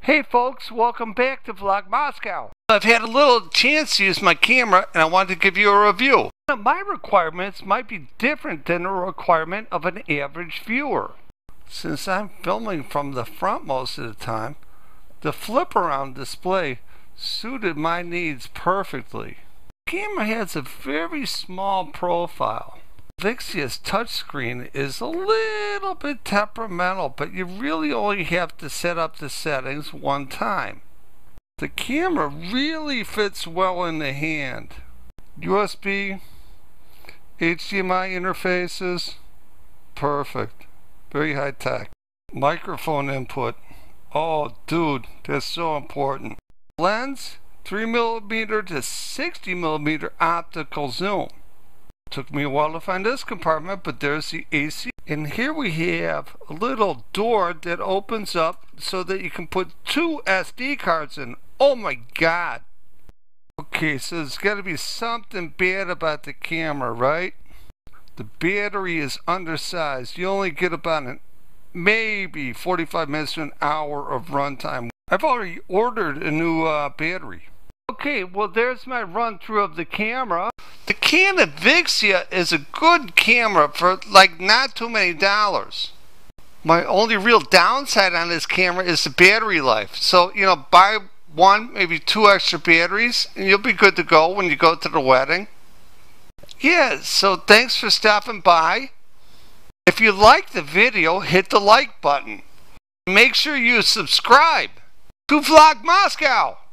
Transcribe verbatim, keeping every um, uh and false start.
Hey folks, welcome back to Vlog Moscow. I've had a little chance to use my camera and I wanted to give you a review. My requirements might be different than the requirement of an average viewer. Since I'm filming from the front most of the time, the flip around display suited my needs perfectly. The camera has a very small profile. Vixia's touchscreen is a little bit temperamental, but you really only have to set up the settings one time. The camera really fits well in the hand. U S B, H D M I interfaces, perfect. Very high tech. Microphone input. Oh dude, that's so important. Lens, three millimeter to sixty millimeter optical zoom. Took me a while to find this compartment, but there's the A C. And here we have a little door that opens up so that you can put two S D cards in. Oh my god. Okay, so there's got to be something bad about the camera, right? The battery is undersized. You only get about an, maybe forty-five minutes to an hour of runtime. I've already ordered a new uh, battery. Okay, well there's my run through of the camera. The Canon Vixia is a good camera for like not too many dollars. My only real downside on this camera is the battery life. So, you know, buy one, maybe two extra batteries and you'll be good to go when you go to the wedding. Yeah, so thanks for stopping by. If you liked the video, hit the like button. Make sure you subscribe to Vlog Moscow.